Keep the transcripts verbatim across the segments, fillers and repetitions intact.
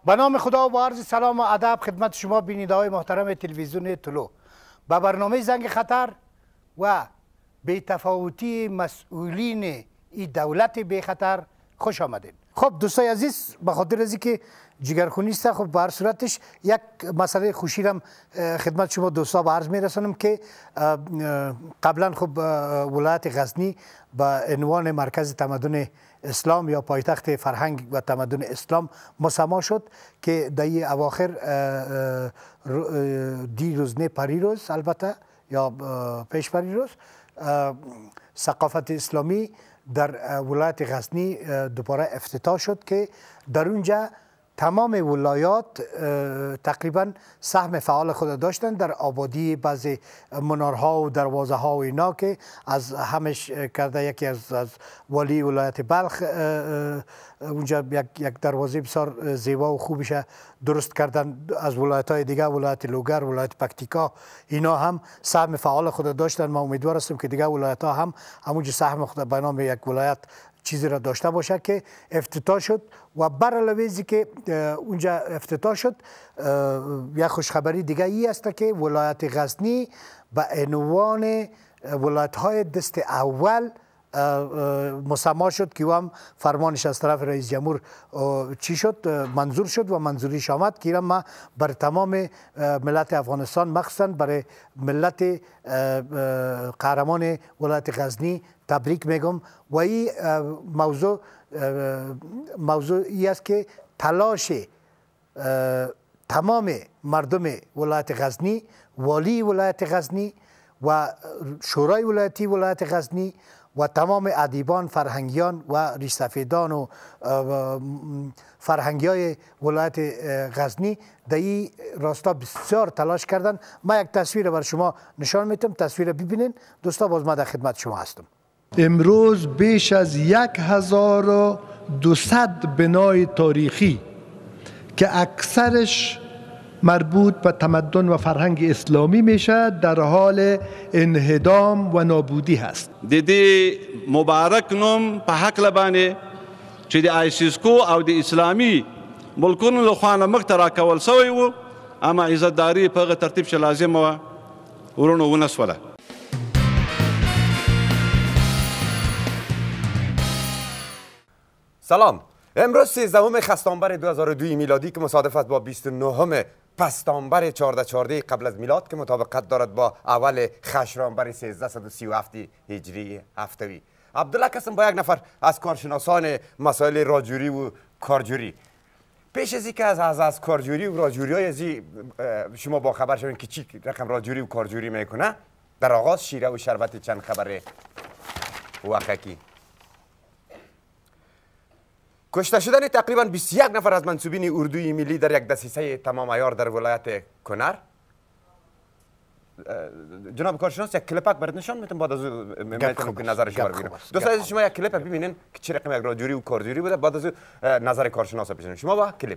به نام خدا و با عرض سلام و ادب خدمت شما بیننده های محترم تلویزیون طلوع به برنامه زنگ خطر و بی‌تفاوتی مسئولین این دولت بی خطر خوش آمدین. خب دوستای عزیز، به خاطر از اینکه جگرخونی است، خب به هر صورتش یک مسئله خوشی را خدمت شما دوستا به عرض میرسانم که قبلا خب ولایت غزنی به عنوان مرکز تمدن اسلام یا پایتخت فرهنگ و تمدن اسلام مسما شد که در این اواخر دی روز نه پریروز البته یا پیش پریروز ثقافت اسلامی در ولایت غزنی دوباره افتتاح شد که در اونجا تمام ولایات تقریبا سهم فعال خود داشتند در آبادی بعضی منارها و دروازه ها و اینا که از همش کرده. یکی از, از والی ولایت بلخ اونجا یک, یک دروازه بسیار زیبا و خوبش درست کردن. از ولایت های دیگه ولایت لوگر، ولایت پکتیکا، اینا هم سهم فعال خود داشتن. ما امیدوار هستم که دیگه ولایت ها هم همونجا سهم خود به نام یک ولایت چیزی را داشته باشه که افتتاح شد. و بر علاوه ازی که اونجا افتتاح شد، یک خوشخبری دیگه ای است که ولایت غزنی به عنوان ولایت های دست اول مسما شد که هم فرمانش از طرف رئیس جمهور چی شد، منظور شد و منظوریش آمد که ما بر تمام ملت افغانستان مخصوصا برای ملت قهرمان ولایت غزنی تبریک میگم. و این موضوع موضوعی است که تلاش تمام مردم ولایت غزنی، والی ولایت غزنی و شورای ولایتی ولایت غزنی و تمام ادیبان، فرهنگیان و ریشسفیدان و فرهنگیای ولایت غزنی در این راستا بسیار تلاش کردند. ما یک تصویر بر شما نشان میتم، تصویر ببینین دوستا. باز ما در خدمت شما هستم. امروز بیش از یک هزار و دوصد بنای تاریخی که اکثرش مربوط به تمدن و فرهنگ اسلامی میشه در حال انهدام و نابودی هست. دیدی مبارک نوم په حق لبانه چې د آیسیسکو او د اسلامي ملکونو له خوا نه مخ ته راکول سوی و، اما عزتداري په هغه ترتیب چې لازمه وه ورونو ونسوله. سلام. امروز سیزدهم خستانبر دو هزار و دو میلادی که مصادف است با بیست و نهم پستانبر چهارده چهارده قبل از میلاد که مطابقت دارد با اول خشرانبر سیزده و سی و هفت هجری هفتوی. عبدالله قسم با یک نفر از کارشناسان مسائل راجوری و کارجوری. پیش از اینکه از از از کارجوری و راجوری های ازی شما با خبر شوین که چی رقم راجوری و کارجوری میکنه، در آغاز شیره و شربت چند خبر وقتی. کشته شدن تقریبا بیست و یک نفر از منصوبین اردوی ملی در یک دسیسه تمام عیار در ولایت کنر. جناب کارشناس یک کلیپک برات نشان میتونم بعد از میتونم که نظر شما رو ببینم. دوستان شما یک کلیپ ببینین که چه رقم یک راجوری و کارجوری بوده، بعد از نظر کارشناس بشنوید. شما با کلیپ.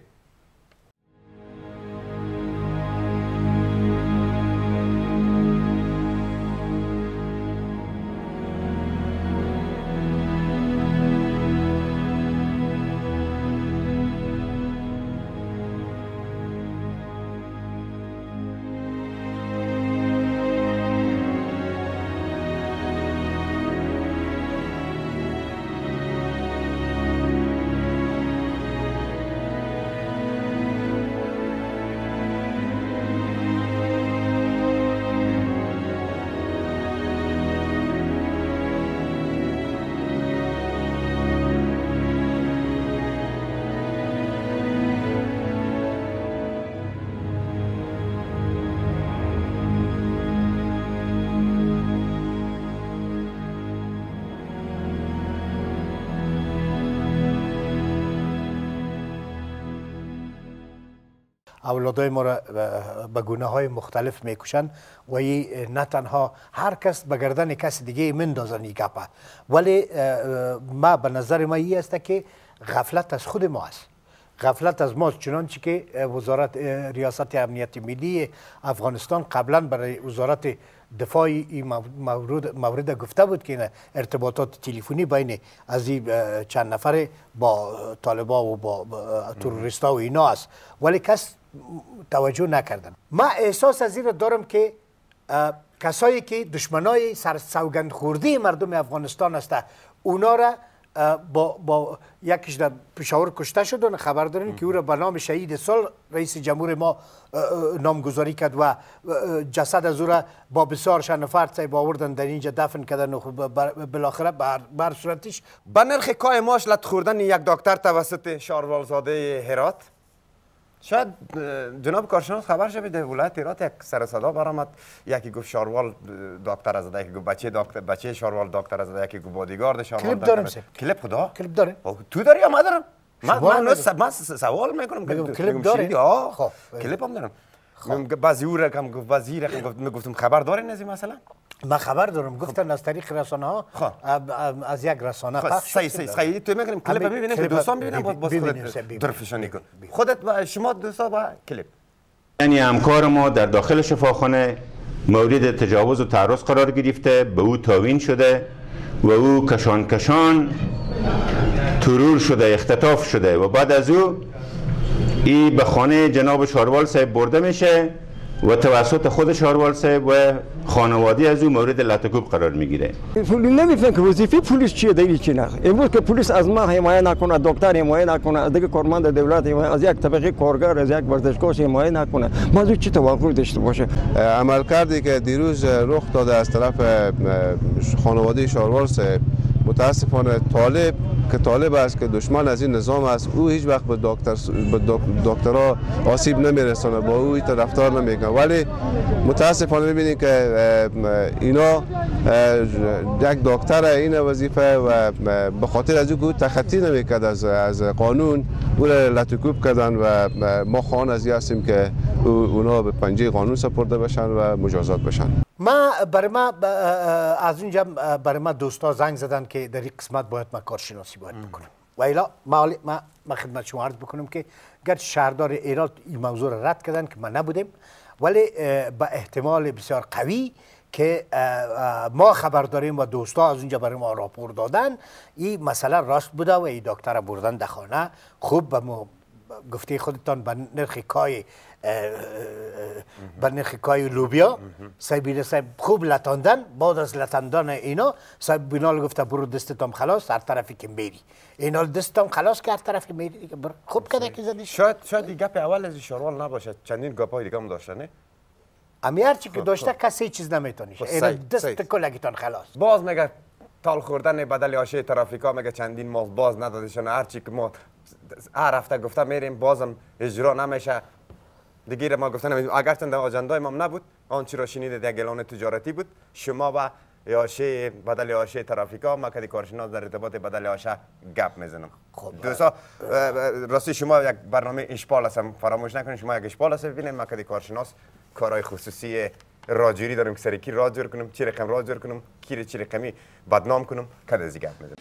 اولادای ما را به گونه های مختلف میکشن و ای نه تنها هر کس به گردن کس دیگه مندازن این گپه، ولی ما به نظر ما ای است که غفلت از خود ما است. غفلت از ماست، چنانچه که وزارت ریاست امنیت ملی افغانستان قبلا برای وزارت دفاع این مورد مورد گفته بود که ارتباطات تلفنی بین از این چند نفر با طالبا و با تروریستا و اینا است، ولی کس توجه نکردن. ما احساس از این دارم که کسایی که دشمنای سر سوگند خورده مردم افغانستان است، اونا را با با یکیش در پشاور کشته شدن، خبر دارین که او را به نام شهید سال رئیس جمهور ما نامگذاری کرد و جسد از او را با بسیار شنفرد سیب آوردن در اینجا دفن کردن و بالاخره بر صورتش به نرخ کای ماش لط خوردن یک دکتر توسط شاروالزاده هرات. شاید جناب کارشناس خبر شوید در ولایت هرات یک سر صدا برآمد، یکی گفت شاروال دکتر از یکی گفت بچه دکتر بچه شاروال دکتر از یکی گفت بادیگارد شاروال. کلیپ دارم سه. کلیپ خدا؟ کلیپ داره؟ تو داری یا من دارم؟ من من سوال میکنم که کلیپ داری؟ آه کلیپ هم دارم. بعضی او رقم گفت وزیر رقم میگفتم خبر دارین از این مثلا؟ من خبر دارم، گفتن از طریق رسانه ها از یک رسانه پخش صحیح صحیح صحیح. تو میگم کلیپ ببینیم که دوستان ببینن باز خودت درفشانی کن خودت و شما دوستا با کلیپ. یعنی همکار ما در داخل شفاخانه مورد تجاوز و تعرض قرار گرفته، به او تاوین شده و او کشان کشان ترور شده، اختطاف شده و بعد از او ای به خانه جناب شاروال صاحب برده میشه و توسط خود شاروال صاحب و خانواده از او مورد لطکوب قرار میگیره. نمیفهم که وظیفه پلیس چیه دیگه چی نه. امروز که پلیس از ما حمایت نکنه، دکتر حمایت نکنه، از دیگه کارمند دولت حمایت، از یک طبقه کارگر، از یک ورزشکار حمایت نکنه، موضوع چی توقع داشته باشه؟ عمل کردی که دیروز رخ داده از طرف خانواده شاروال صاحب، متاسفانه طالب که طالب است که دشمن از این نظام است، او هیچ وقت به دکتر به دکترها آسیب نمیرسونه، با او این رفتار نمیکنه. ولی متاسفانه میبینید که اینا یک دکتر این وظیفه و به خاطر از او تخطی نمیکرد از از قانون، او را لطکوب کردن و ما خواهان از این هستیم که اونا به پنجه قانون سپرده بشن و مجازات بشن. ما برای ما از اونجا برای ما دوستا زنگ زدن که در این قسمت باید ما کارشناسی باید بکنم و الا ما ما خدمت شما عرض بکنم که گرچه شهردار ایران این موضوع را رد کردن که ما نبودیم، ولی با احتمال بسیار قوی که ما خبر داریم و دوستا از اونجا برای ما راپور دادن، این مسئله راست بوده و این دکتر بردن در خانه. خوب به گفته خودتان به نرخ کای به نرخ کای لوبیا سایبیل صاحب خوب لطاندن. بعد از لطاندن اینا صاحب بینال گفته برو دستتام خلاص هر طرفی که میری، اینا دستتام خلاص که هر طرفی میری دیگه برو. خوب کده که زدی. شاید شاید این گپ اول از شاروال نباشه، چندین گپای دیگه هم داشته نه؟ امی هر چی که داشته کسی چیز نمیتونیش، اینا دست کلگیتان خلاص. باز میگه تال خوردن بدل آشه ترافیکا، میگه چندین ماه باز ندادشون، هر چی که ما هر هفته گفته میریم بازم اجرا نمیشه دیگه. ما گفتن اگرچه در آجندای ما نبود، آنچه را شنیدید یک اعلان تجارتی بود، شما با آشه بدل آشه ترافیکا ما کدی کارشناس در ارتباط بدل آشه گپ میزنم. دوستا راستی شما یک برنامه اشپال هستم فراموش نکنید، شما یک اشپال هست ببینید، ما کدی کارشناس کارهای خصوصی راجوری دارم که سر کی راج جور کنم، چی رقم راج جور کنم، کی چی رقمی بدنام کنم، کد از گپ میزنم.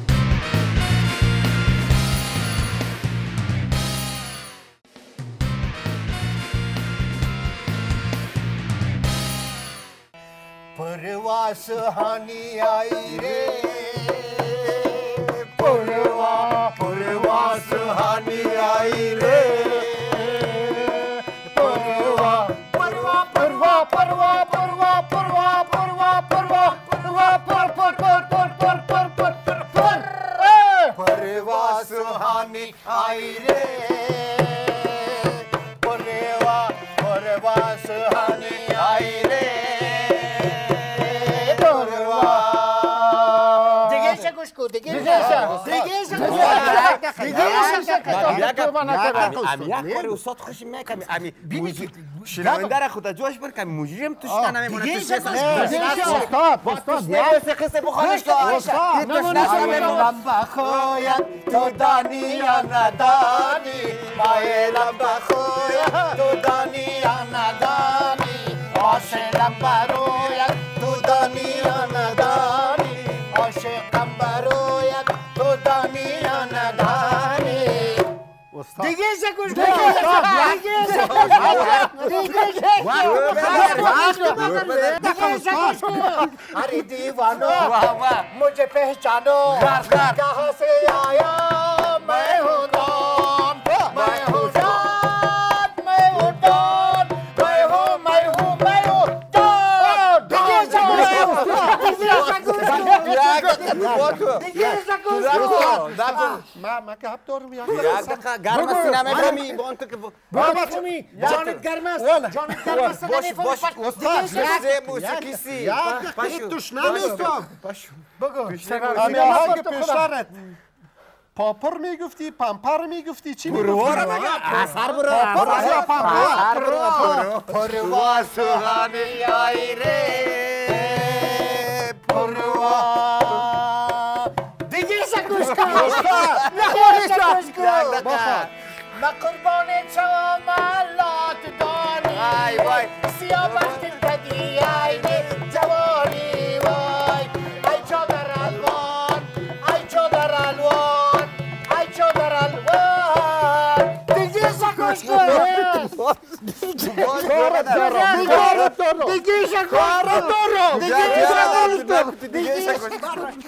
پرواز هانی آئی رے پروا پرواز هانی آئی رے پروا پروا پروا پروا پروا پروا پروا پروا پروا پر پر پر پر پر پر پر پر پرواز هانی آئی رے پروا پرواز هانی آئی رے امی کاری استاد خوشی میکنم، امی شنونده را خود جوش بر که مجرم توش نمیمونه. دیگه چه استاد استاد نه قصه بخوانش تو استاد نمیرم بخویا تو دانی یا ندانی، مایلم بخویا تو دانی یا ندانی، عاشقم برویا تو دانی یا ندانی، عاشقم برویا تو دانی یا ندانی. دیگه سکوش دیگه سکوش अरे दीवानो मुझे पहचानो कहाँ से आया मैं हूँ डॉन मैं हूँ डॉन मैं हूँ डॉन मैं हूँ मैं हूँ मैं हूँ डॉन दिखे सकुश ما ما که هب دارم یک دقیقه گرم است سینما می بان تو که بابا چمی جانت گرم است جانت گرم است باش باش استاد چه موسیقیستی یک توش نمیستم بگو همین آهنگ پیشترت پاپر میگفتی پمپر میگفتی چی میگفتی پروا رو بگم اثر برو پروا یا پمپر پروا سوهانی آی ره پروا دیگه سکوش کن دیگه سکوش کن ما قربان جمالات دانی ای وای سیاوش دادی ای جوانی وای ای چادر الوان ای چادر الوان ای چادر الوان دیگه سکوش کن دیگه سکوش دیگه سکوش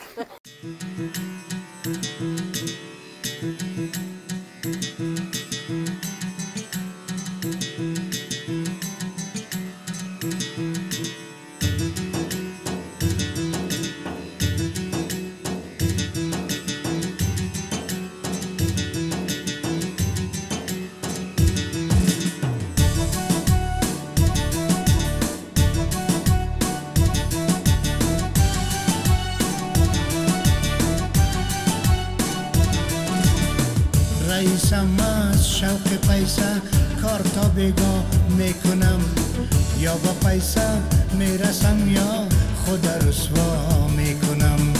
رئیسم از شوق پیسه کار تا بگاه میکنم یا با پیسه میرسم یا خود رسوا میکنم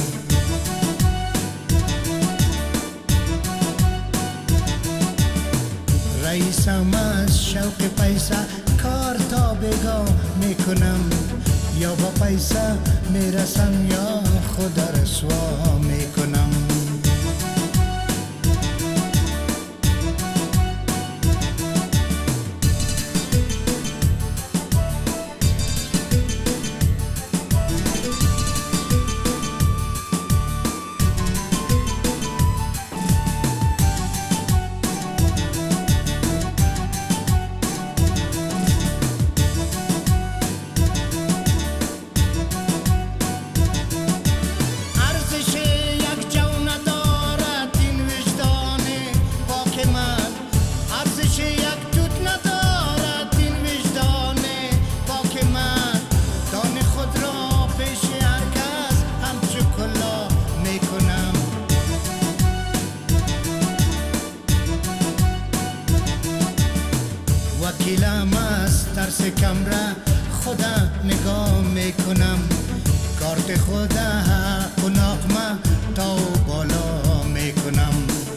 رئیسم از شوق پیسه کار تا بگاه میکنم یا با پیسه میرسم یا خود رسوا میکنم وکیلم از ترس کمره خدا نگاه میکنم کارت خدا حق و ناقمه تا بالا میکنم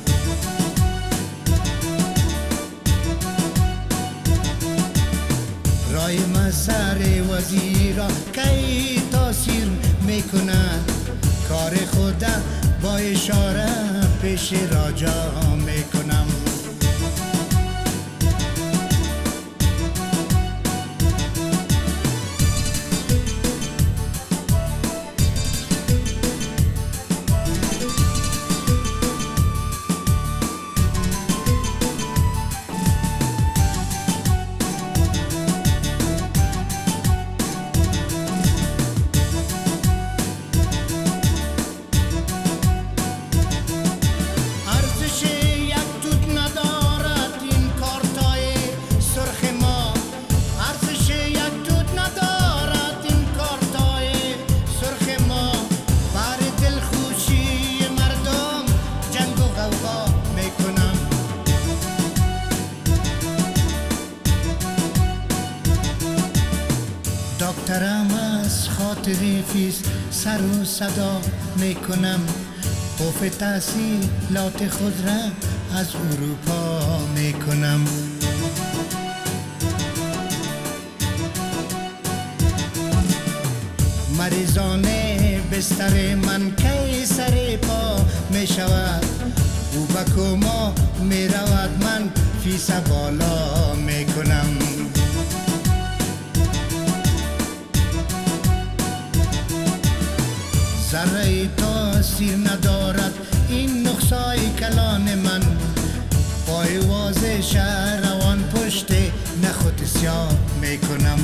رای مسر وزیرا کی تاثیر میکند کار خدا با اشاره پیش راجا میکنم دکترم از خاطر فیس سر و صدا میکنم خوف تحصیلات خود را از اروپا میکنم مریضان بستر من کی سر پا میشود او به کما میرود من کیسه بالا میکنم. ذره تاثیر ندارد این نقصای کلان من، پای واضح شهر روان پشت نخوت سیاه میکنم.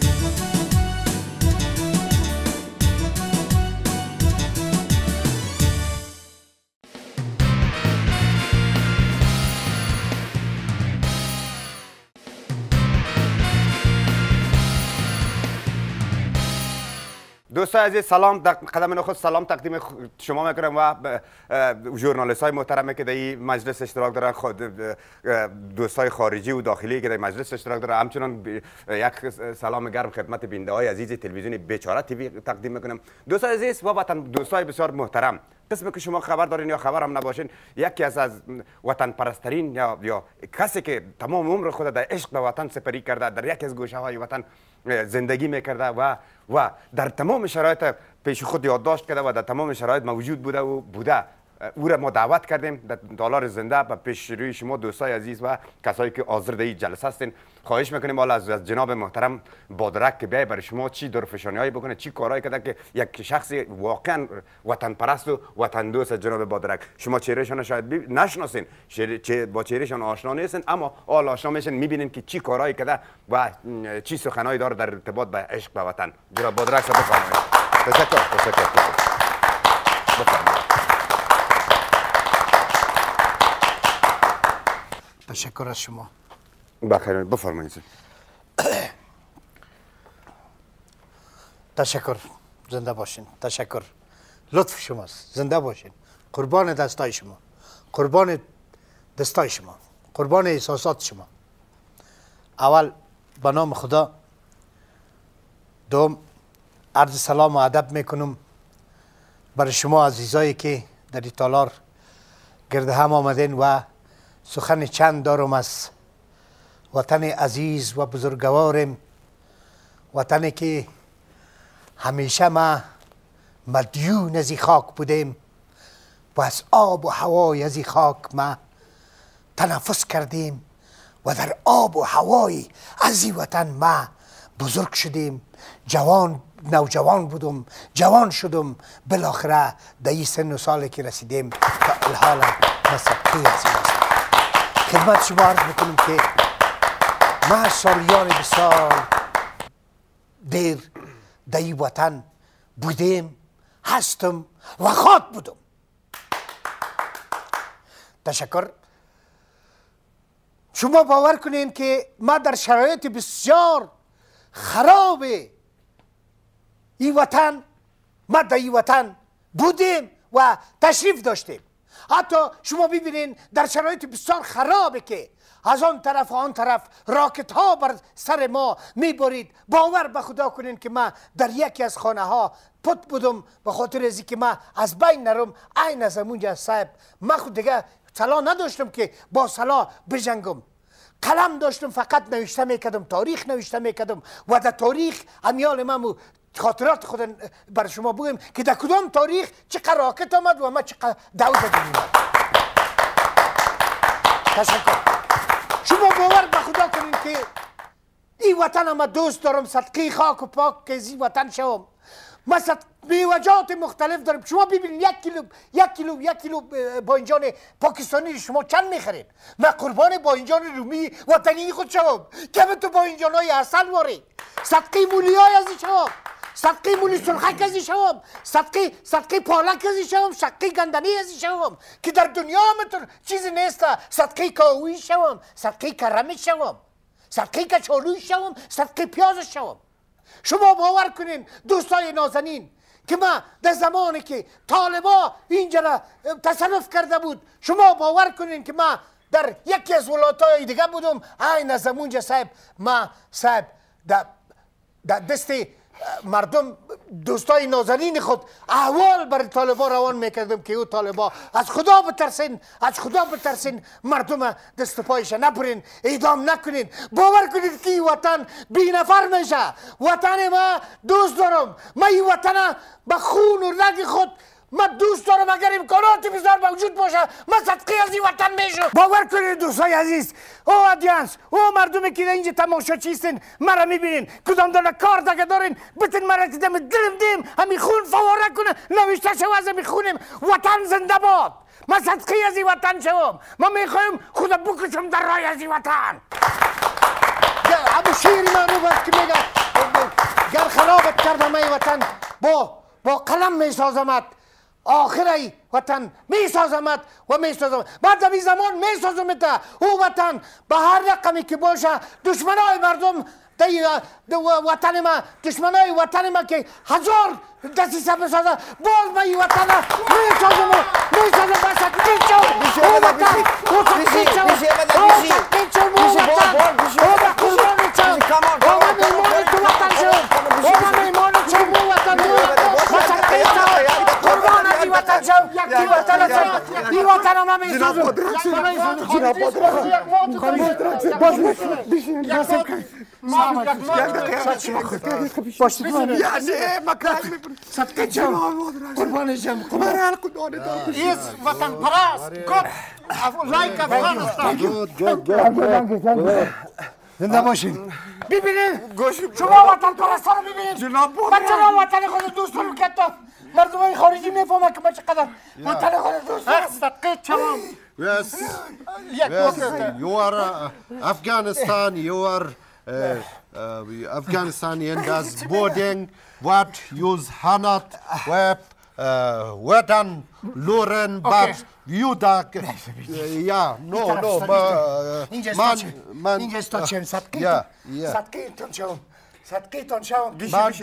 دوستان عزیز سلام، در قدم نخست سلام تقدیم شما میکنم و ژورنالیست های محترمی که در این مجلس اشتراک دارن، خود دوستای خارجی و داخلی که در مجلس اشتراک دارن. همچنان یک سلام گرم خدمت بیننده های عزیز تلویزیون بیچاره تیوی تقدیم میکنم. دوستان عزیز و وطن دوستای بسیار محترم، قسمی که شما خبر دارین یا خبر هم نباشین، یکی از از وطن پرسترین یا یا کسی که تمام عمر خود در عشق به وطن سپری کرده، در یکی از گوشه های وطن زندگی میکرده و و در تمام شرایط پیش خود یادداشت کرده و در تمام شرایط موجود بوده و بوده. او را ما دعوت کردیم در تالار زنده به پیش روی شما دوستای عزیز و کسایی که حاضر در این جلسه هستین. خواهش میکنیم حالا از جناب محترم بادرک که بیای برای شما چی درفشانیایی بکنه، چی کارهایی کرده که یک شخصی واقعا وطن پرست و وطن دوست جناب بادرک. شما چهرهشان شاید نشناسین، با چهرهشان آشنا نیستین، اما حالا آشنا میشین میبینین که چی کارهایی کرده و چی سخنایی داره در ارتباط به عشق به وطن. جناب بادرک صاحب بفرمایید. تشکر تشکر بفرمایید. تشکر از شما. بخیر بفرمایید. تشکر، زنده باشین. تشکر، لطف شماست. زنده باشین. قربان دستای شما، قربان دستای شما، قربان احساسات شما. اول به نام خدا، دوم عرض سلام و ادب میکنم برای شما عزیزایی که در این تالار گرد هم آمدین و سخن چند دارم از وطن عزیز و بزرگوارم، وطنی که همیشه ما مدیون از این خاک بودیم و از آب و هوای از این خاک ما تنفس کردیم و در آب و هوای از این وطن ما بزرگ شدیم. جوان نوجوان بودم، جوان شدم، بالاخره در این سن و سالی که رسیدیم تا الحال مسقی هستیم. خدمت شما عرض میکنم که ما سالیان بسیار دیر در این وطن بودیم، هستم و خواهد بودم. تشکر. شما باور کنین که ما در شرایط بسیار خراب این وطن، ما در این وطن بودیم و تشریف داشتیم. حتی شما ببینین در شرایط بسیار خرابه که از آن طرف و آن طرف راکت ها بر سر ما میبارید. باور به خدا کنین که ما در یکی از خانه ها پت بودم به خاطر ازی که ما از بین نرم. عین از همونجا صاحب ما خود دیگه سلا نداشتم که با سلا بجنگم. قلم داشتم فقط نوشته میکردم، تاریخ نوشته میکردم و در تاریخ امیال من خاطرات خود بر شما بگم که در کدام تاریخ چقدر راکت آمد و ما چقدر دو زدیم. تشکر. شما باور به خدا کنین که این وطن ما دوست دارم، صدقه خاک و پاک که این وطن شوم. ما میوجات مختلف داریم. شما ببینید یک کیلو یک کیلو یک کیلو باینجان پاکستانی شما چند میخرید؟ من قربان باینجان رومی وطنی خود شوم که به تو باینجان های اصل واری، صدقه مولی های ازی شوم، صدقه مولی سرخک ازی شوم، صدقه صدقه پالک ازی شوم، صدقه گندنی ازی شوم که در دنیا همتون چیزی نیست. صدقه کاوی شوم، صدقه کرمی شوم، صدقه کچالوی شوم، صدقه پیاز شوم. شما باور کنین دوستای نازنین که ما در زمانی که طالبا اینجا را تصرف کرده بود، شما باور کنین که ما در یکی از ولایت‌های دیگه بودم. عین از همونجا صاحب ما صاحب در دست مردم دوستای نازنین خود احوال بر طالبا روان میکردم که او طالبا از خدا بترسین، از خدا بترسین، مردم دست پایش نبرین، اعدام نکنین. باور کنید که این وطن بی نفر میشه. وطن ما دوست دارم. ما این وطن به خون و رگ خود من دوست دارم اگر امکاناتی بسیار موجود باشه من صدقه از این وطن میشم. باور کنید دوستای عزیز، او آدینس، او مردمی که اینجا تماشاچی هستین مرا میبینین، کدام دونه کار دیگه دارین بتین مرا که دم دلم دیم همین خون فواره کنه نوشته شو از همین خونم وطن زنده باد. من صدقه از این وطن شوم. من میخوایم خود بکشم در راه از این وطن. ابو شیری معروف است که میگه گر خرابت کردم ای وطن با با قلم میسازمت، آخر ای وطن میسازمت و میسازمت. بعد از این زمان میسازمت او وطن به هر رقمی که باشه. دشمنای مردم دی وطن ما، دشمنای وطن ما که هزار دسیسه بسازه باز ما این وطن میسازم میسازم بسد میچون او وطن او تقصیچون او تقصیچون او وطن او به قربانی چون او من ایمان تو وطن شون او من ایمان چون او وطن بسد قربان از این وطن شون این وطن شون این وطن ما میسازم جناب مدرک باز بشین لازم کنید باشید من یعنی مکان صدقه جم قربان جم قربان خدا ندارم ایس وطن پرست گفت لایک افغانستان زنده باشین. ببینید شما وطن پرستا رو ببینید جناب من چرا وطن خود دوست دارم که تو مردم خارجی میفهمن که من چقدر وطن خود دوست دارم. صدقه چمام Yes, yes, you are uh, Afghanistan, you are uh, uh, Afghanistanian das boarding what use hanat web uh, wedan luren but you da yeah no no man man اینجا استاچن صدقه yeah yeah صدقه تون شوم صدقه تون شوم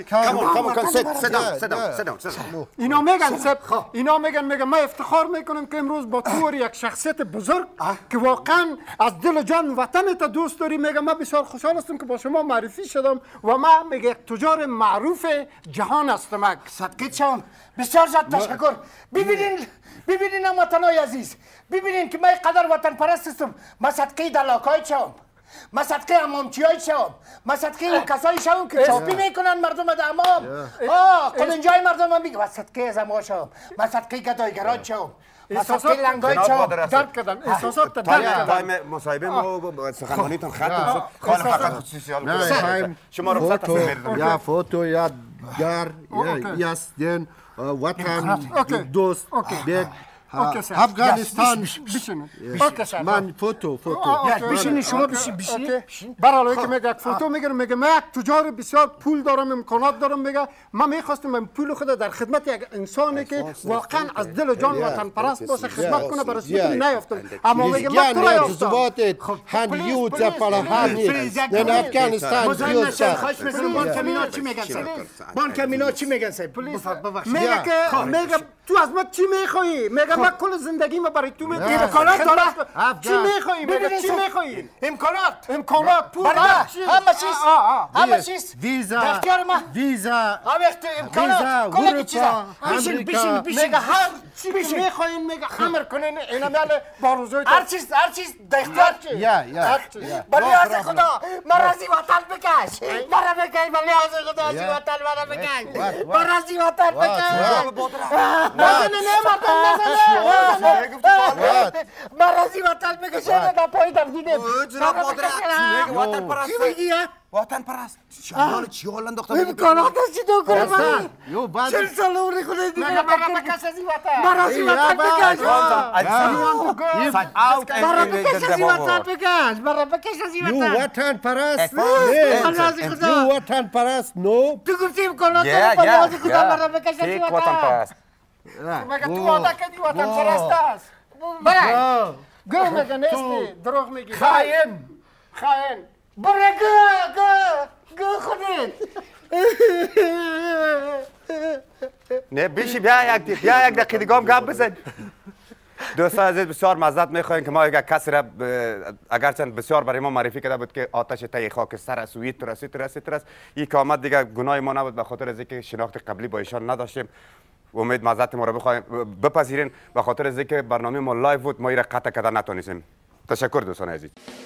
اینا میگن سب اینا میگن میگن ما افتخار میکنم که امروز با تو یک شخصیت بزرگ که واقعا از دل جان وطن تا دوست داری. میگم ما بسیار خوشحال هستم که با شما معرفی شدم و ما میگه یک تجار معروف جهان هستم. صدقه شوم بسیار زیاد تشکر. ببینین ببینین هموطنای عزیز، ببینین که من قدر وطن پرست هستم. من صدقه دلاکای شوم، من صدقه امامچیای شوم، من صدقه اون کسایی شوم که چاپی میکنن مردم در امام آه قلنجای مردم هم میگه. من صدقه از امام شوم، من صدقه گدایگران شوم، من صدقه لنگای شوم. درک کردم احساسات درک کردم. تایم مصاحبه ما سخنرانیتون ختم شد. کار فقط خصوصیال شما رخصت هستید. یا فوتو یا در یاستین وطن دوست بیگ افغانستان من فوتو فوتو بشین شما بشین بشین برای که میگه فوتو میگه میگه من یک تجار بسیار پول دارم امکانات دارم. میگه من میخواستم من پول خود در خدمت یک انسانی که واقعا از دل جان وطن پرست باشه خدمت کنه برای اسمت نیافتم. اما میگه من تو را یافتم هن یوت پرهانی در افغانستان یوت خواهش میکنم بانک مینا چی میگن سر بانک مینا چی میگن سر میگه که میگه تو از ما چی میخوایی؟ میگه من کل زندگی ما برای تو میدم. امکانات داره. چی میخوایی؟ میگه چی میخوایی؟ امکانات امکانات پول همه چیز همه چیز ویزا اختیار ما ویزا همه امکانات کل چیزا بشین بشین بشین میگه هر چی میخواین میگه خمر کنین اینا مال باروزوی هر چیز هر چیز در اختیار چی یا یا بلیاز خدا مرازی وطن بکش مرا بکش بلیاز خدا از وطن مرا بکش مرازی وطن بکش نزنه نمردم نزنه مرازی وطن بکشه با پای دفدیدم جناب مادر وطن پرست چی میگی وطن پرست شمال چی حال انداخته امکانات است چی دو کنه من یو بعد چل سال عمری خونه دیگه مرا بکش از وطن مرازی وطن بکش مرا بکش از وطن بکش مرا بکش از یو وطن وطن پرست مرازی خدا یو وطن پرست نو تو گفتی امکانات داره مرازی خدا مرا بکش از وطن میگه تو وعده کردی وطن پرست است. برای گو میگه نیستی دروغ میگی. خاین خاین برای گو گو گو خودت نه بیشی بیا یک بیا یک دقیقه دیگه هم گپ بزن. دوستان عزیز بسیار معذرت میخوایم که ما یک کسی را اگرچند بسیار برای ما معرفی کرده بود که آتش تای خاکستر است و ایتر است ایتر است ایتر است این که آمد دیگه گناه ما نبود به خاطر از اینکه شناخت قبلی با ایشان نداشتیم. امید معذرت ما را بخوایم بپذیرین به خاطر از اینکه برنامه ما لایو بود ما این را قطع کردن نتونستیم. تشکر دوستان عزیز.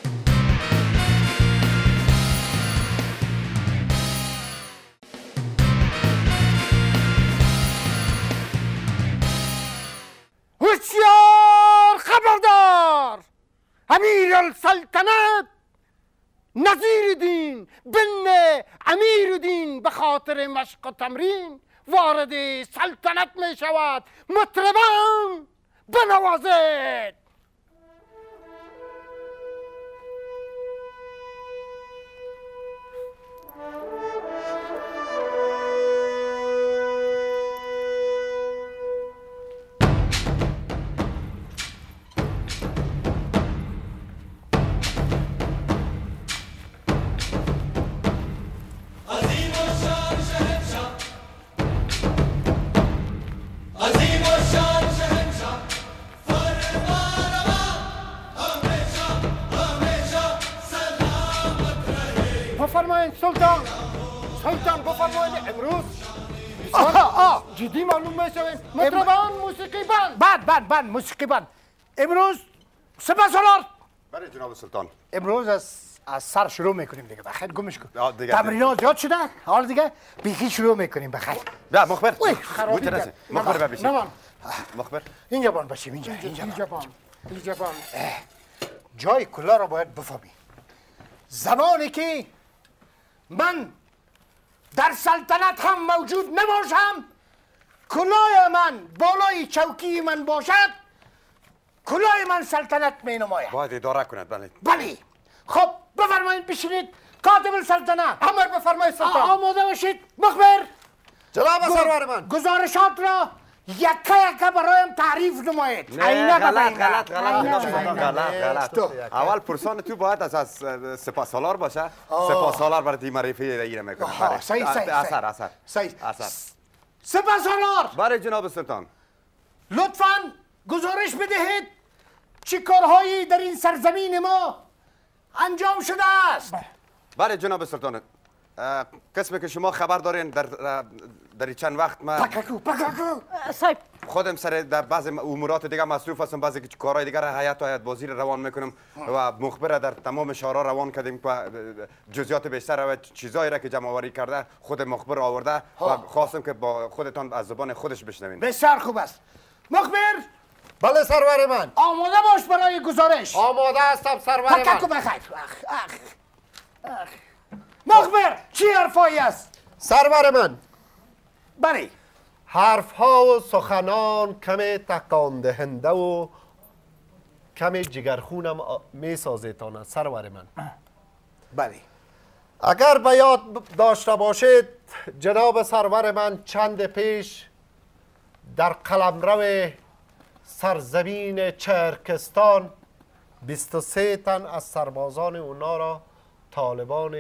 سلطنت نظیر دین بن امیر دین به خاطر مشق و تمرین وارد سلطنت می شود مطربان بنوازید. بفرمایید سلطان سلطان بفرمایید امروز آه آه جدی معلوم میشویم مطربان موسیقی بند بند بند بند موسیقی بند امروز سپاسالار. برای جناب سلطان امروز از از سر شروع میکنیم دیگه بخیر گمش کن تمرینات زیاد شده حال دیگه بیخی شروع میکنیم بخیر. بیا مخبر خرابی کرد مخبر ببیشید مخبر اینجا بان باشیم اینجا اینجا بان اینجا بان جای کلا را باید بفهمی. زمانی که من در سلطنت هم موجود نباشم کلاه من بالای چوکی من باشد کلاه من سلطنت می نماید. باید اداره کند بله بله. خب بفرمایید بشینید کاتب السلطنه. امر بفرمایید سلطان. آماده باشید مخبر. جناب سرور من گزارشات را یکه یکه برایم تعریف نمایید. نه غلط غلط غلط غلط غلط اول پرسان تو باید از از سپاسالار باشه. سپاسالار برای دی معرفی ایره میکنه. صحیح صحیح اثر اثر صحیح اثر سپاسالار. برای جناب سلطان لطفاً گزارش بدهید چه کارهایی در این سرزمین ما انجام شده است. برای جناب سلطان قسمی که شما خبر دارین در در چند وقت ما پککو پککو صاحب خودم سر در بعض امورات دیگه مصروف هستم بعضی که کارهای دیگر حیات و حیات بازی روان میکنم و مخبر در تمام شهرها روان کردیم و جزئیات بیشتر و چیزایی را که جمع آوری کرده خود مخبر آورده و خواستم که با خودتان از زبان خودش بشنوین. بسیار خوب است. مخبر. بله سرور من. آماده باش برای گزارش. آماده هستم سرور من. پککو بخیر. اخ اخ اخ مخبر چی حرفایی است؟ سرور من بله حرف ها و سخنان کمی تکان دهنده و کمی جگرخونم می سازیتاند سرور من. بله اگر به یاد داشته باشید جناب سرور من چند پیش در قلمرو سرزمین چرکستان بیست و سه تن از سربازان اونا را طالبان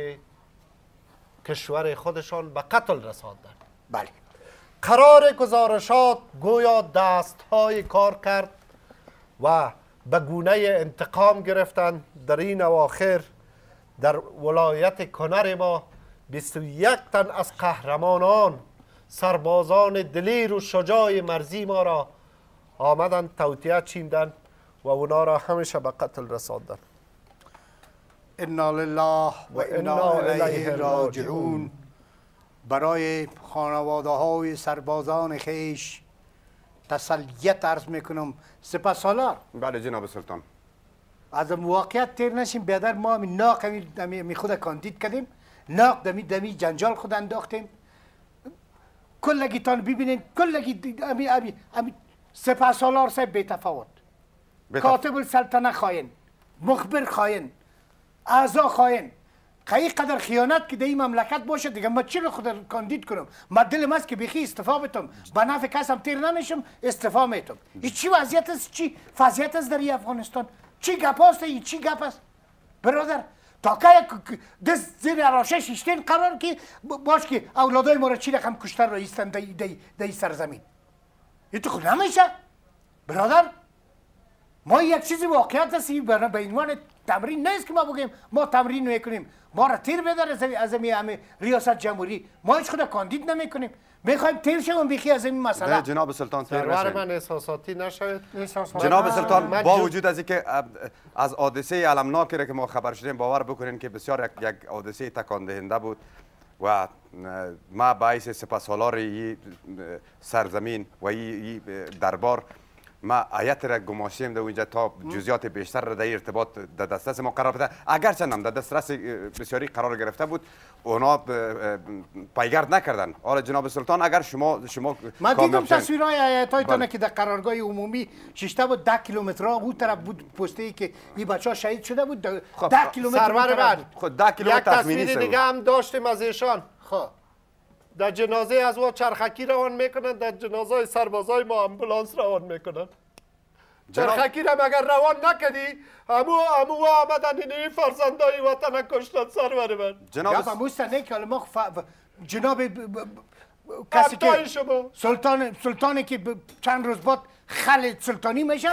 کشور خودشان به قتل رساندند. بله قرار گزارشات گویا دست های کار کرد و به گونه انتقام گرفتن. در این اواخر در ولایت کنر ما بیست و یک تن از قهرمانان سربازان دلیر و شجاع مرزی ما را آمدن توطئه چیندن و اونا را همیشه به قتل رساندن. انا لله و انا الیه راجعون. برای خانواده های سربازان خیش تسلیت عرض میکنم سپاسالار. بله جناب سلطان. از واقعیت تیر نشیم بیادر ما همین ناق می خود کاندید کردیم ناق دمی دمی جنجال خود انداختیم کلگی تان ببینین کلگی امی امی امی سپاسالار صاحب بی تفاوت کاتب السلطنه خاین مخبر خاین اعضا خاین قایی قدر خیانت که در این مملکت باشه دیگه ما چی رو خود کاندید کنم. ما دلم است که بیخی استفا بتم با نفع کسم تیر نمیشم استفا میتم. این چی وضعیت است چی فضیحت است در افغانستان چی گپ است این چی گپ است برادر تا که دست زیر راشش اشتین قرار که باش که اولادای ما را چی رقم کشتر را ایستن در دی دی سرزمین. این تو خود نمیشه برادر. ما یک چیزی واقعیت است به عنوان تمرین نیست که ما بگیم ما تمرین میکنیم ما را تیر بدار از این همه ریاست جمهوری ما هیچ خود کاندید نمیکنیم میخوایم تیر شویم بیخی از این مسئله. جناب سلطان سرور من احساساتی نشد. جناب سلطان با وجود از اینکه از حادثه علمناکی را که ما خبر شدیم باور بکنین که بسیار یک حادثه تکان دهنده بود و ما باعث سپاسالار این سرزمین و این دربار ما هیئت را گماشیم در اونجا تا جزئیات بیشتر را در ارتباط در دسترس ما قرار بده. اگرچه هم در دسترس بسیاری قرار گرفته بود اونا پیگرد نکردن. حالا جناب سلطان اگر شما شما ما دیدم تصویرهای هیئت‌هایتان که در قرارگاه عمومی شیشته بود ده کیلومتر اون طرف بود پستی که این بچه‌ها شهید شده بود ده کیلومتر سرور بعد خود ده کیلومتر یک تخمینی تصویر دیگه هم داشتیم از ایشان. خب در جنازه از ما چرخکی روان میکنن، در جنازه سربازای ما امبولانس روان میکنن. چرخکی را مگر روان نکدی همو همو آمدن این فرزندای وطن کشتن سرور من. جناب مستنه که ما جناب کسی که شما سلطان سلطانی که چند روز بعد خالد سلطانی میشه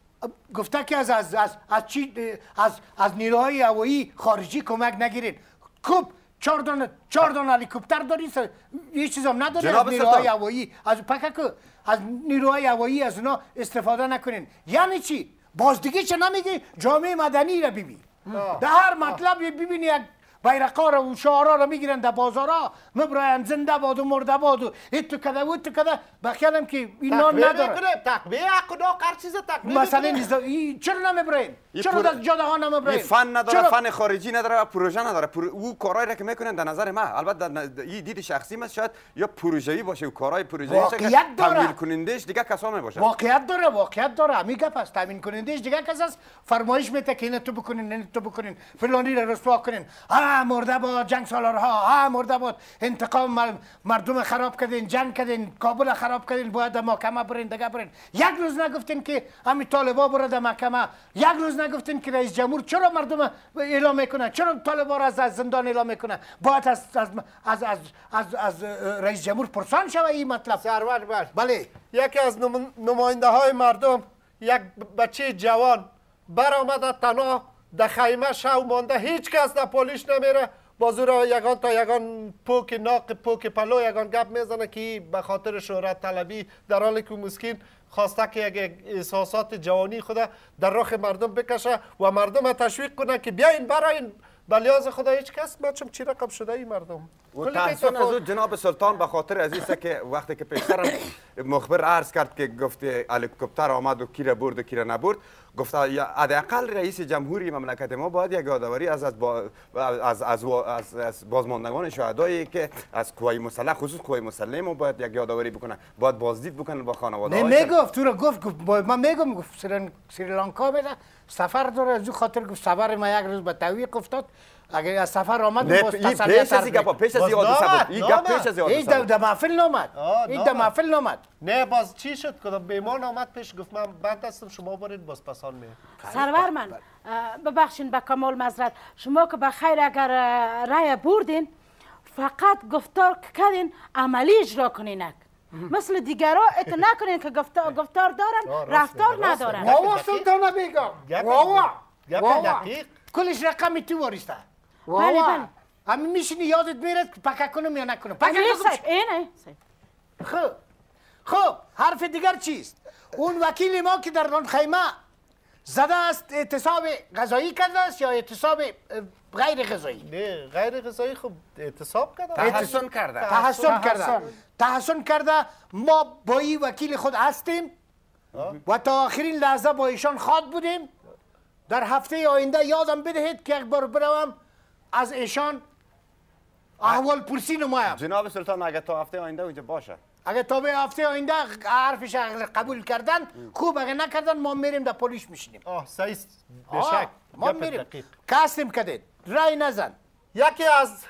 گفته که از از از از چی از از نیروهای هوایی خارجی کمک نگیرین. کوب چهار دانه چهار دانه هلیکوپتر داری سر هیچ چیز هم نداری از نیروهای هوایی از پکک از نیروهای هوایی از اونا استفاده نکنین. یعنی چی؟ باز دیگه چه نمیگی جامعه مدنی را ببین. در هر مطلب ببینی یک بیرقا را و شعارا را میگیرن در بازارا مبراین زنده باد و مرده باد و ایتو کده و ایتو کده بخیالم که اینا نداره تقویه حق هر چیز تقویه مثلا چرا نمیبراین؟ چرا در جاده ها نمیبراین؟ فن نداره، فن خارجی نداره، پروژه نداره. او کارهایی را که میکنن در نظر من البته این دید شخصی من شاید یا پروژه‌ای باشه و کارهای پروژه‌ای که تامین کنندش دیگه کسا میباشه. واقعیت داره، واقعیت داره. همین گپ است. تامین کنندش دیگه کس است. فرمایش میده که اینو تو بکنین، اینو تو بکنین، فلانی را رسوا کنین. ها مرده باد جنگ سالارها، ها مرده باد انتقام مردم خراب کردین، جنگ کردین، کابل خراب کردین، باید در محکمه برین، دیگه برین. یک روز نگفتین که همین طالبا بره در محکمه، یک روز نگفتین که رئیس جمهور چرا مردم اعلام میکنه، چرا طالبا را از زندان اعلام میکنه، باید از از از از, از, از رئیس جمهور پرسان شوه این مطلب. سرور بر بله یکی از نماینده های مردم یک بچه جوان برآمده تنها در خیمه شو مانده، هیچ کس در پلیس نمیره، بازو یگان تا یگان پوک ناق پوک پلو یگان گپ میزنه که به خاطر شهرت طلبی در حالی که مسکین خواسته که یک احساسات جوانی خود در راه مردم بکشه و مردم تشویق کنه که بیاین براین به لحاظ خدا هیچ کس ما چم چی رقم شده ای مردم. و تحسین از اون جناب سلطان به خاطر عزیزه که وقتی که پیشتر مخبر عرض کرد که گفت هلیکوپتر آمد و کی را برد و کی را نبرد، گفت حداقل رئیس جمهوری مملکت ما باید یک یادآوری از از از از, از, از بازماندگان شهدایی که از قوای مسلح خصوص قوای مسلح ما باید یک یادآوری بکنه، باید بازدید بکنن با خانواده. نه میگفت تو را گفت من میگم گفت سریلانکا بده سفر داره از خاطر گفت سفر ما یک روز به تعویق افتاد. اگر از سفر آمد باز تسلیت پیش از گپ پیش از حادثه بود. این گپ پیش از حادثه. این در محفل نامد. این در محفل نامد. نه باز چی شد که بیمان آمد پیش گفت من بند هستم شما برید باز پسان می. سرور من ببخشین به کمال معذرت، شما که به خیر اگر رای بردین فقط گفتار کردین عملی اجرا کنینک. مثل دیگرها ات نکنین که گفتار گفتار دارن رفتار ندارن. واوا سلطانه بیگم. واوا. گپ دقیق. کلش رقمی تو واریسته. بله بله. همین میشینی یادت میرد که پکک کنم یا نکنم. پکک کنم. اینه. خب. خب حرف دیگر چیست؟ اون وکیل ما که در آن خیمه زده است اعتصاب غذایی کرده است یا اعتصاب غیر غذایی؟ نه غیر غذایی خب اعتصاب کرده. تحسن کرده. تحسن کرده. تحسن کرده. ما با این وکیل خود هستیم و تا آخرین لحظه با ایشان خواد بودیم. در هفته آینده یادم بدهید که یک بار بروم از ایشان احوال پرسی نمایم. جناب سلطان اگر تا هفته آینده اونجا باشه، اگر تا به هفته آینده حرفش قبول کردن خوب، اگر نکردن ما میریم در پلیس میشینیم. آه صحیح بشک ما میریم. کسیم کدید رای نزن. یکی از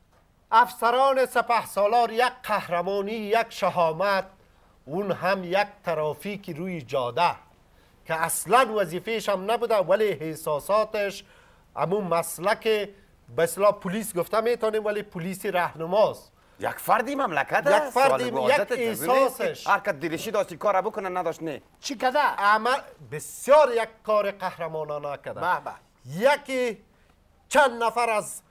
افسران سپهسالار یک قهرمانی، یک شهامت، اون هم یک ترافیک روی جاده که اصلا وظیفهش هم نبوده ولی احساساتش همون مسلک به اصطلاح پلیس گفته میتونیم ولی پلیسی راهنماست. یک فردی مملکت یک فردی یک احساسش هر که دلشی داشتی کار بکنه نداشت نه چی کده؟ عمل بسیار یک کار قهرمانانه کرده. یکی چند نفر از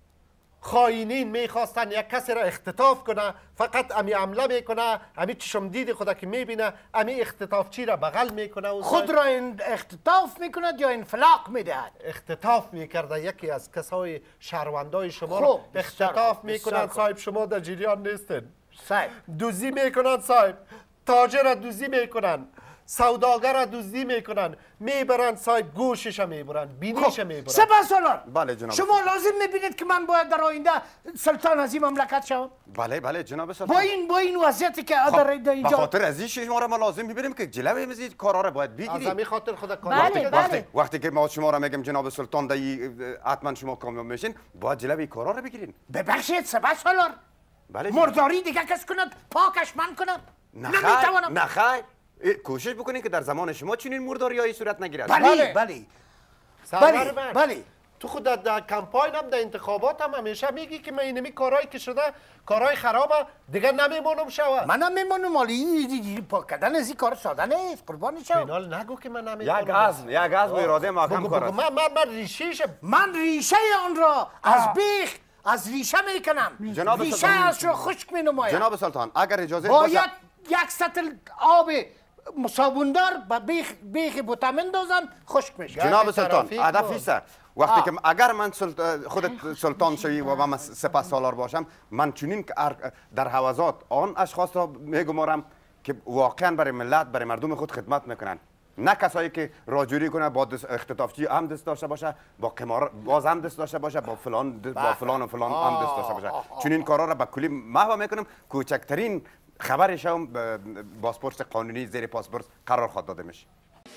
خائنین میخواستن یک کسی را اختطاف کنه، فقط امی عمله میکنه، امی چشم دید خدا که میبینه امی اختطافچی را بغل میکنه و خود را این اختطاف میکند یا انفلاق میدهد؟ اختطاف میکرده. یکی از کسای شهروندای شما را اختطاف میکنند. صاحب شما در جریان نیستن. صاحب دوزی میکنند، صاحب تاجر را دوزی میکنند، سوداگر دزدی میکنن، میبرن صاحب گوشش میبرن، بینیش میبرن. سپاس سالار. بله جناب. شما لازم میبینید که من باید در آینده سلطان از این مملکت شوم؟ بله بله جناب سلطان. با این با این وضعیتی که خب، در اینجا به خاطر از این شما را ما لازم میبینیم که جلوی مزید کارا را باید بگیرید. از همین خاطر خدا کار بله، وقتی, بله. وقتی وقتی که ما شما را میگم جناب سلطان دایی حتما شما کامیاب میشین، باید جلوی کارا را بگیرین. ببخشید سپاس سالار. بله جناب. مرداری دیگه کس کند پاکش من کنم. نخیر نخیر کوشش بکنین که در زمان شما چنین مرداریایی صورت نگیرد. بله بله بله بله بله. تو خود در, در کمپاین هم در انتخابات هم همیشه میگی که من اینمی کارهایی که شده کارهای خرابه دیگه نمیمونم شود. منم میمونم مالی پاک کردن از این کار ساده نیست قربان شم. فینال نگو که من نمیمونم. یک عزم یک عزم و اراده محکم کار است. من من من ریشهش من ریشه آن را از بیخ از ریشه میکنم. جناب ریشه سلطان. از را خشک مینمایم. جناب سلطان اگر اجازه باشه باید یک سطل آب صابوندار به بیخ بیخ بوته مندازم خشک میشه. جناب سلطان هدف است وقتی که اگر من سلط... خودت سلطان شوی و من سپس سالار باشم، من چنین که در حوزات آن اشخاص را میگمارم که واقعا برای ملت برای مردم خود خدمت میکنن، نه کسایی که راجوری کنه با اختطافچی هم دست داشته باشه، با قمار باز هم دست داشته باشه، با فلان دست با فلان و فلان هم دست داشته باشه. چنین کارا را به کلی محو میکنم. کوچکترین خبرش هم پاسپورت قانونی زیر پاسپورت قرار خواهد داده میشه.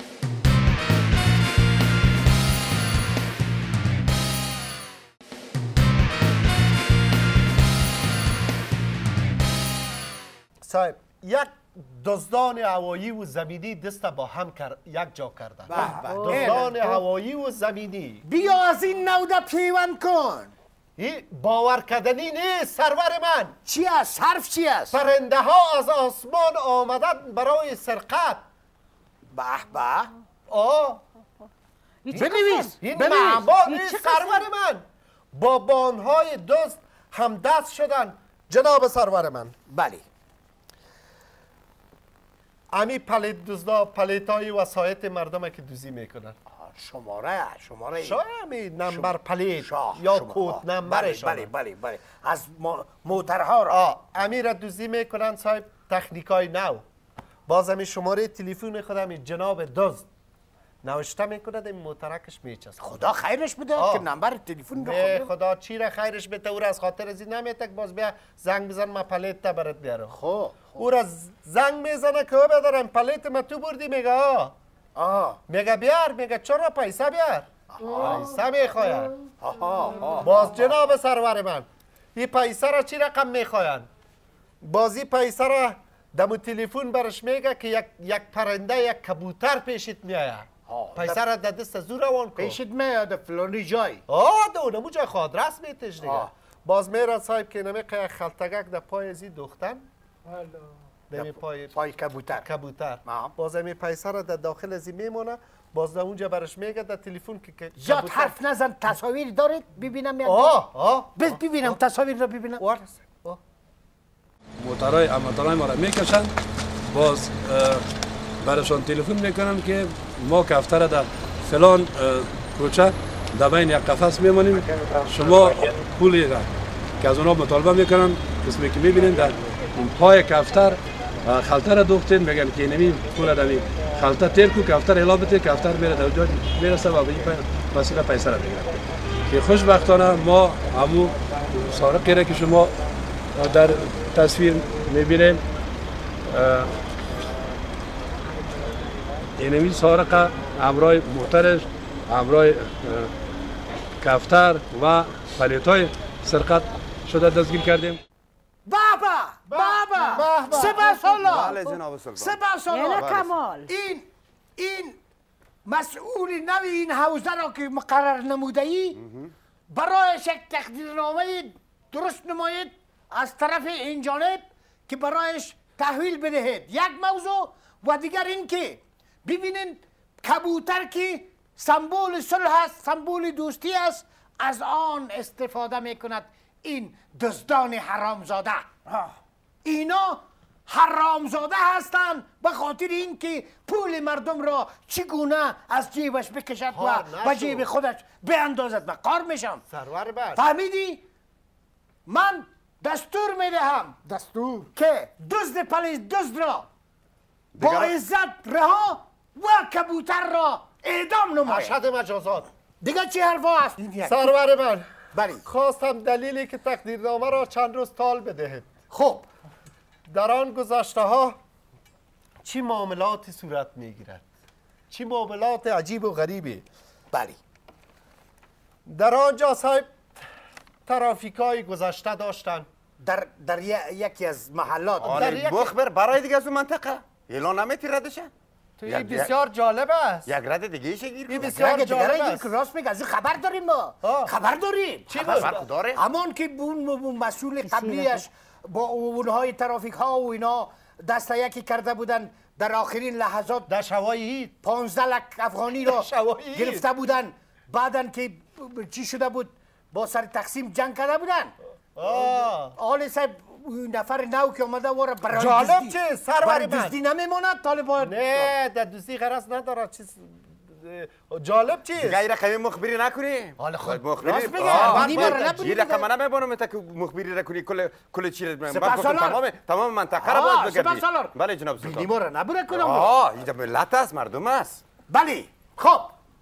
صاحب یک دزدان هوایی و زمینی دست با هم کرد یک جا کردن. دزدان هوایی و زمینی. بیا از این نوده پیوند کن. این باور کردنی نیست سرور من. چی است؟ حرف چی است؟ پرنده ها از آسمان آمدن برای سرقت. به به. آه بنویس. این معما نیست سرور من. با بانهای دزد هم دست شدن جناب سرور من. بله. امی پلیت دزدا پلیتای وسایت مردم که دوزی میکنن. شماره شماره شاید امی نمبر پلیت یا کود نمبرش. بله بله بله از موترها را امی را دوزی میکنن صاحب تکنیکای نو. باز امی شماره تلفن خود امی جناب دزد نوشته میکند این موترکش میچسبه. خدا خیرش بده که نمبر تلفن به خدا چی را خیرش بده. او را از خاطر از این نمیتک باز بیا زنگ بزن ما پلیت تا برات بیارم. خب او را زنگ میزنه که بدارم پلیت ما تو بردی میگه آه آه میگه بیار میگه چرا پیسه بیار پیسه میخواین. باز جناب سرور من این پیسه را چی رقم میخواین. بازی پیسه را دمو تلفن برش میگه که یک یک پرنده یک کبوتر پیشت میآید. پیسه را در دست زور روان کن. پیشت میاد فلانی جای. آه ده اونمو جای خود راست میتش دیگه. باز میرن صاحب که نمی که خلطگک در پای ازی دختن. دمی پای پای کبوتر کبوتر. باز می پیسه را در داخل ازی میمونه. باز در اونجا برش میگه در تلفن که زیاد حرف نزن. تصاویر دارید ببینم. آه آه ببینم تصاویر را ببینم. موترهای اماترهای ما را میکشن. باز برشان تلفن میکنم که ما کفتر در فلان کوچه در بین یک قفس میمانیم، شما پولی را که از اونا مطالبه میکنم قسمی که میبینین در پای کفتر خلطه را دوختین، میگن که اینمی پول دمی خلطه تیر کو کفتر الا بده، کفتر میره در اونجا میرسه و به این وسیله پیسه را میگیره. که خوشبختانه ما همو سارقی را که شما در تصویر میبینین اینمی سارقه همراه موترش همراه کفتر و پلیتای سرقت شده دستگیر کردیم. بابا بابا سپاس الله. بله جناب سلطان. سپاس الله. کمال این این مسئول نوی این حوزه را که مقرر نموده ای برایش یک تقدیرنامه درست نمایید از طرف این جانب که برایش تحویل بدهید. یک موضوع و دیگر این که ببینین کبوتر که سمبول صلح است، سمبول دوستی است، از آن استفاده میکند این دزدان حرامزاده. اینا حرامزاده هستند به خاطر اینکه پول مردم را چگونه از جیبش بکشد و به جیب خودش بیاندازد و کار میشم. سرور بر فهمیدی؟ من دستور میدهم دستور که دزد پلیس دزد را با عزت رها و کبوتر را اعدام نماید. اشهد مجازات. دیگه چی حرفا است؟ سرور من بله خواستم دلیلی که تقدیرنامه را چند روز طال بدهید. خب در آن گذشته ها چی معاملاتی صورت میگیرد؟ چی معاملات عجیب و غریبی؟ بله در آنجا صاحب ترافیکای گذشته داشتن در در یکی از محلات در یک مخبر برای دیگه از اون منطقه اعلان نمیتی ردشه؟ تو این بسیار جالب است. یک رد دیگه ایشه گیر این بسیار جالب است. راست میگه از خبر داریم ما. خبر داریم. چی خبر داره؟ همون که اون مسئول قبلیش با اونهای ترافیک ها و اینا دست یکی کرده بودن در آخرین لحظات در شوایی پانزده لک افغانی را گرفته بودن بعدن که چی شده بود با سر تقسیم جنگ کرده بودن. آل صاحب نفر نو که اومده واره برای جالب چه سرور برای من دزدی نمیماند طالبان. نه در دزدی غرض نداره. چیز جالب چیست؟ دیگه این رقمی مخبری نکنی. حالا خود مخبری راست بگه نیمه نبودی. این رقم نمیبونم تا که مخبری رکنی کل کل چیز من سپاسالار. تمام تمام منطقه را باید بگردی. سپاسالار. بله جناب سلطان. نیمه را نبوده کنم. آه اینجا ملت است مردم است. بله خب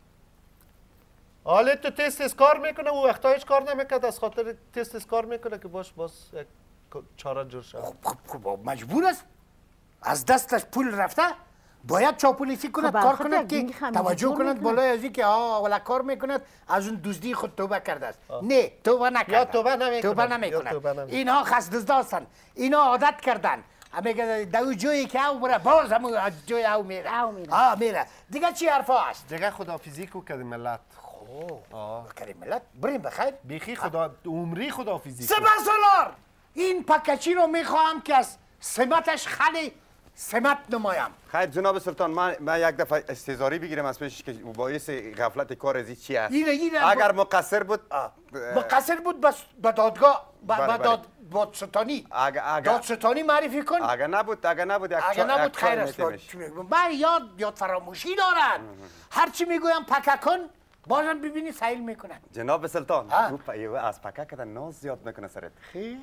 حالا تو تست کار میکنه و وقتا هیچ کار نمیکرد از خاطر تست کار میکنه که باش باز چاره جور شد. خب مجبور است از دستش پول رفته باید چاپلوسی کند کار کند که توجه کند بالای از اینکه آه ولا کار میکند از اون دزدی خود توبه کرده است. نه توبه نکرد. یا توبه نمیکند. توبه نمیکند. اینها خس دزداستن. اینا عادت کردن. میگه دو جویی که او بره باز همون از جوی او میره. او میره. آه میره. دیگه چی حرفا است؟ دیگه خدافیزی کو کردی ملت. آه کریم ملت بریم بخیر. بیخی خدا عمری خدافیزی. سپاسالار. این پکچی رو میخواهم که از سمتش خیلی سمت نمایم. خیر جناب سلطان من من یک دفعه استعزاری بگیرم از پیش که باعث غفلت کار از چی است. اینه اینه اگر مقصر بود مقصر بود بس به دادگاه به داد دادستانی دادستانی معرفی کن. اگر نبود اگر نبود یک اگر نبود خیر است. من یاد یاد فراموشی دارن. هر چی میگویم پکه کن بازم ببینی سیل میکنن. جناب سلطان او پایو از پکه کردن ناز زیاد میکنه سرت. خیلی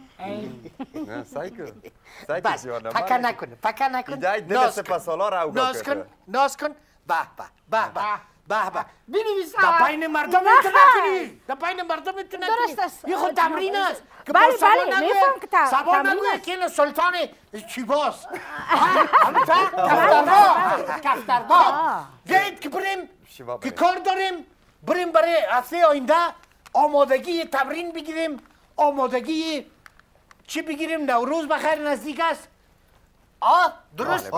نه سایکو بس پکه نکنه پکه نکنه. ایدای دل سپاسالار او ناز کن ناز کن به به به به به به بنویس در بین مردم میتونه کنی در بین مردم میتونه کنی. درست است. این خود تمرین است که بله با بله میفهم که تمرین سبا نگویه که این سلطان چیباس همتا کفتربا کفتربا گید که بریم که کار داریم بریم برای هفته آینده آمادگی تمرین بگیریم. آمادگی چی بگیریم؟ نوروز بخیر نزدیک است. آه درست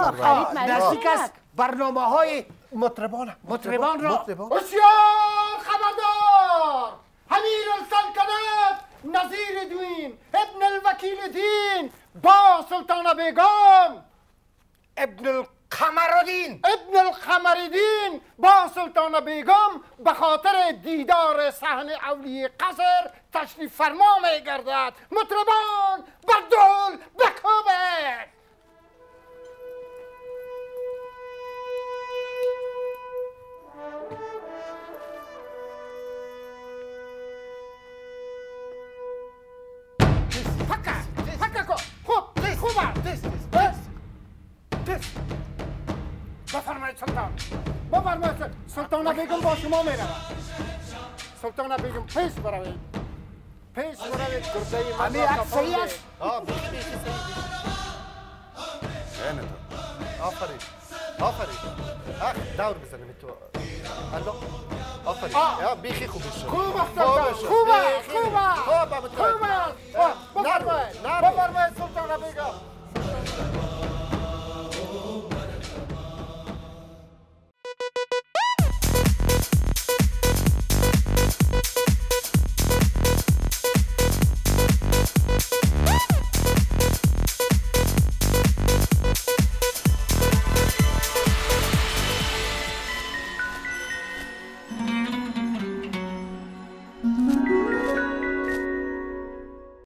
نزدیک است. برنامه های مطربان مطربان را بسیار خبردار امیر السلطنت نظیر دوین ابن الوکیل دین با سلطانه بیگم ابن القمرالدین ابن القمرالدین با سلطانه بیگم به خاطر دیدار صحن اولیه قصر تشریف فرما می گردد. مطربان بر دول بکوبه. بفرمایید سلطان بفرمایید. سلطانه بیگم با شما می رود. سلطانه بیگم پیش بروید پیش بروید. گرده همه یک صحیح است. آه بیخی بیخی صحیح. آفرین آفرین دور بزنیم تو الو آفرین یا بیخی خوب شد. خوب است سلطان خوب است خوب است خوب است. بفرمایید بفرمایید سلطانه بیگم